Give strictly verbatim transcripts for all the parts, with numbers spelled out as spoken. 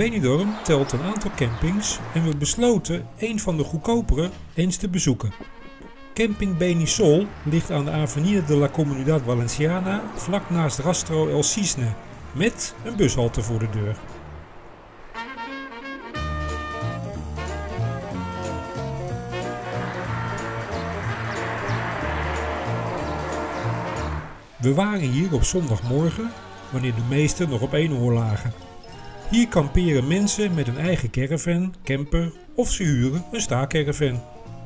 Benidorm telt een aantal campings en we besloten een van de goedkopere eens te bezoeken. Camping Benisol ligt aan de Avenida de la Comunidad Valenciana vlak naast Rastro El Cisne met een bushalte voor de deur. We waren hier op zondagmorgen, wanneer de meesten nog op één oor lagen. Hier kamperen mensen met een eigen caravan, camper of ze huren een staalcaravan.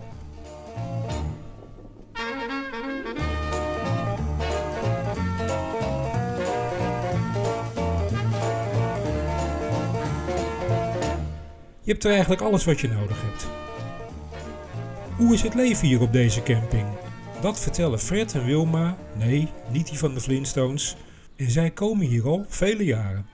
Je hebt er eigenlijk alles wat je nodig hebt. Hoe is het leven hier op deze camping? Dat vertellen Fred en Wilma, nee, niet die van de Flintstones, en zij komen hier al vele jaren.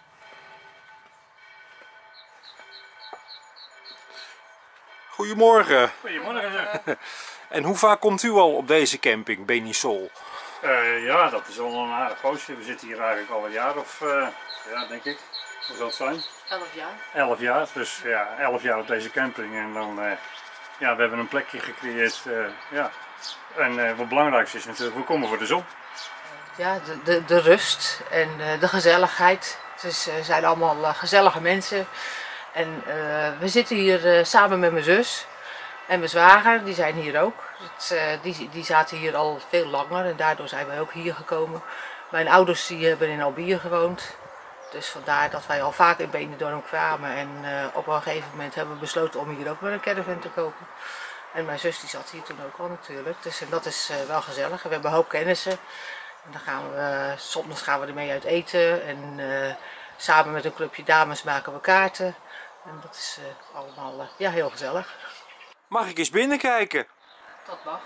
Goedemorgen. Goedemorgen. En hoe vaak komt u al op deze camping, Benisol? Uh, ja, dat is al een aardig poosje. We zitten hier eigenlijk al een jaar of, uh, ja, denk ik. Hoe zal het zijn? Elf jaar. Elf jaar, dus ja, elf jaar op deze camping. En dan, uh, ja, we hebben een plekje gecreëerd, uh, ja. En uh, wat belangrijkste is natuurlijk, we komen voor de zon. Ja, de, de, de rust en uh, de gezelligheid. Dus uh, zijn allemaal uh, gezellige mensen. En uh, we zitten hier uh, samen met mijn zus en mijn zwager, die zijn hier ook. Het, uh, die, die zaten hier al veel langer en daardoor zijn wij ook hier gekomen. Mijn ouders die hebben in Albier gewoond. Dus vandaar dat wij al vaak in Benidorm kwamen en uh, op een gegeven moment hebben we besloten om hier ook maar een caravan te kopen. En mijn zus die zat hier toen ook al natuurlijk, dus en dat is uh, wel gezellig. We hebben een hoop kennissen en dan gaan we, uh, soms gaan we ermee uit eten en uh, samen met een clubje dames maken we kaarten. En dat is uh, allemaal uh, ja, heel gezellig. Mag ik eens binnenkijken? Dat mag.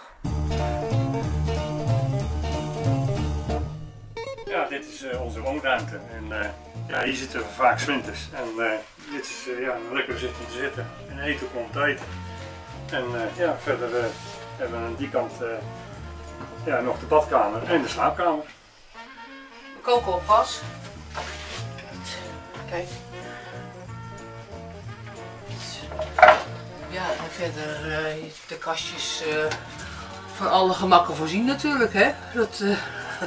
Ja, dit is uh, onze woonruimte. En uh, ja, hier zitten we vaak 's winters. En uh, dit is uh, ja, een lekkere zit om te zitten en eten komt te eten. En uh, ja, verder uh, hebben we aan die kant uh, ja, nog de badkamer en de slaapkamer. We koken op gas. Kijk. Ja, en verder uh, de kastjes uh, van alle gemakken voorzien natuurlijk, hè. Dat, uh...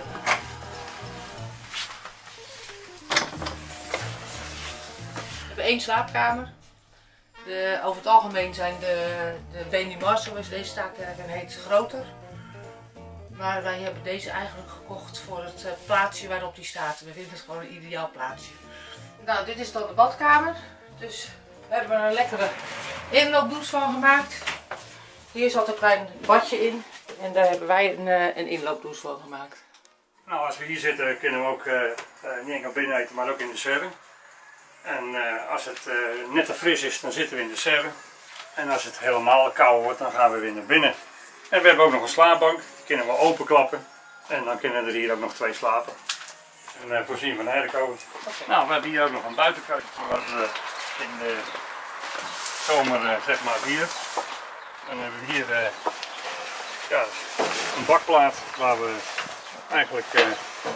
We hebben één slaapkamer. De, over het algemeen zijn de, de Benimar, zoals deze staalcaravan heet, groter. Maar wij hebben deze eigenlijk gekocht voor het uh, plaatsje waarop die staat. We vinden het gewoon een ideaal plaatsje. Nou, dit is dan de badkamer. Dus we hebben er een lekkere inloopdouche van gemaakt. Hier zat een klein badje in. En daar hebben wij een, uh, een inloopdouche van gemaakt. Nou, als we hier zitten kunnen we ook uh, uh, niet enkel binnen eten, maar ook in de serre. En uh, als het uh, net te fris is, dan zitten we in de serre. En als het helemaal koud wordt, dan gaan we weer naar binnen. En we hebben ook nog een slaapbank, die kunnen we openklappen. En dan kunnen er hier ook nog twee slapen. En uh, voorzien van een airco. Nou, we hebben hier ook nog een buitenkeuken. Wat we in de zomer uh, zeg maar hier. Dan hebben we hier uh, ja, een bakplaat waar we eigenlijk uh,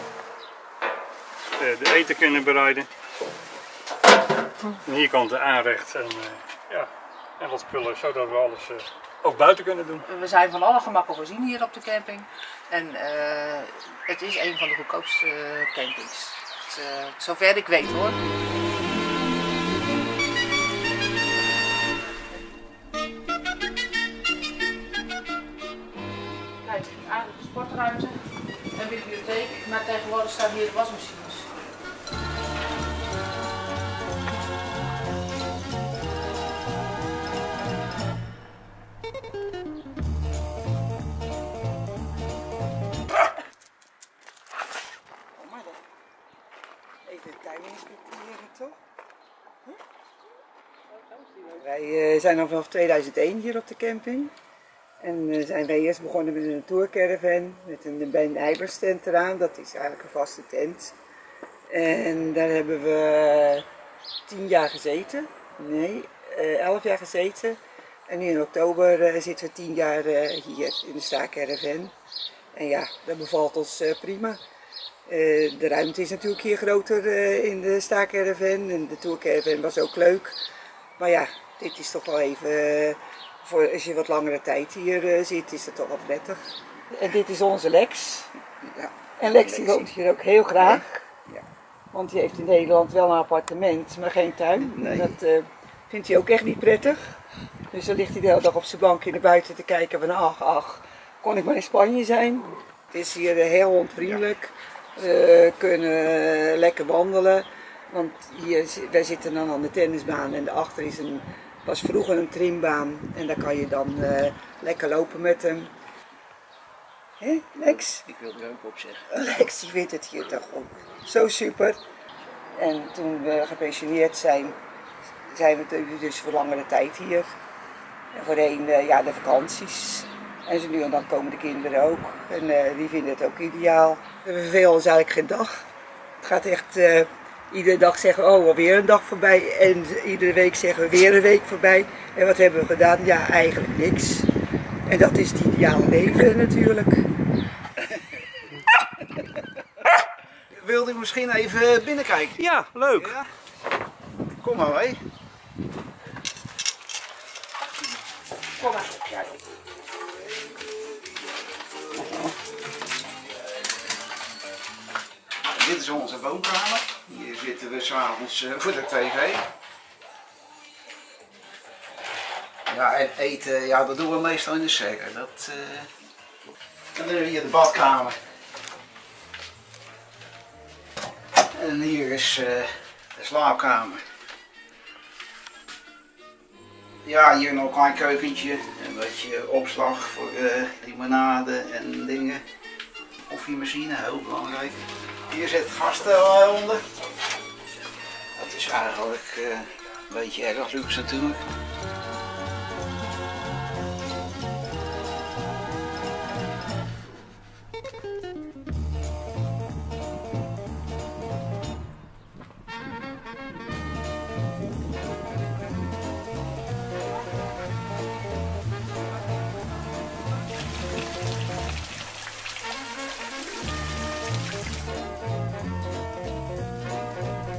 de, de eten kunnen bereiden. En hier komt de aanrecht en, uh, ja, en wat spullen, zodat we alles uh, ook buiten kunnen doen. We zijn van alle gemakken voorzien hier op de camping. En uh, het is een van de goedkoopste uh, campings. Het, uh, zover ik weet hoor. Kijk, een aardige sportruimte en bibliotheek. Maar tegenwoordig staan hier de wasmachines. Even de tuin inspecteren, toch? Huh? Wij uh, zijn al vanaf tweeduizend één hier op de camping. En uh, zijn wij eerst begonnen met een tourcaravan met een Ben Eibers tent eraan. Dat is eigenlijk een vaste tent. En daar hebben we tien jaar gezeten. Nee, uh, elf jaar gezeten. En nu in oktober uh, zitten we tien jaar uh, hier in de staalcaravan. En ja, dat bevalt ons uh, prima. Uh, de ruimte is natuurlijk hier groter uh, in de staakerven en de tourcaravan was ook leuk. Maar ja, dit is toch wel even, uh, voor als je wat langere tijd hier uh, zit, is het toch wel prettig. En dit is onze Lex. Ja. En Lex die woont hier ook heel graag. Ja. Want die heeft in Nederland wel een appartement, maar geen tuin. Nee. Dat uh, vindt hij ook echt niet prettig. Dus dan ligt hij de hele dag op zijn bank in de buiten te kijken van ach, ach, kon ik maar in Spanje zijn. Het is hier uh, heel onvriendelijk. We uh, kunnen uh, lekker wandelen. Want hier, wij zitten dan aan de tennisbaan en daarachter is een, was vroeger een trimbaan. En daar kan je dan uh, lekker lopen met hem. Hé, Lex? Ik wil er ook op zeggen. Lex, die vindt het hier toch ook zo super. En toen we gepensioneerd zijn, zijn we dus voor langere tijd hier. En voorheen uh, ja, de vakanties. En zo nu en dan komen de kinderen ook. En uh, die vinden het ook ideaal. We vervelen ons eigenlijk geen dag. Het gaat echt uh, iedere dag zeggen, oh alweer een dag voorbij. En iedere week zeggen we weer een week voorbij. En wat hebben we gedaan? Ja, eigenlijk niks. En dat is het ideale leven natuurlijk. Wilde u misschien even binnenkijken? Ja, leuk. Ja. Kom maar mee. Kom maar op, ja. Dit is onze woonkamer. Hier zitten we s'avonds uh, voor de tv. Ja, en eten, ja, dat doen we meestal in de serre. Dat, uh... En dan hebben we hier de badkamer. En hier is uh, de slaapkamer. Ja, hier nog een klein keukentje. Een beetje opslag voor uh, limonade en dingen. Koffiemachine, heel belangrijk. Hier zit het gasstel onder. Dat is eigenlijk uh, een beetje erg luxe natuurlijk.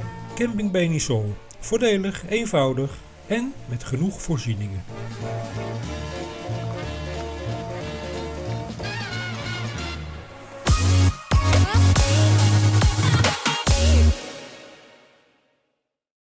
Camping Benisol. Voordelig, eenvoudig en met genoeg voorzieningen.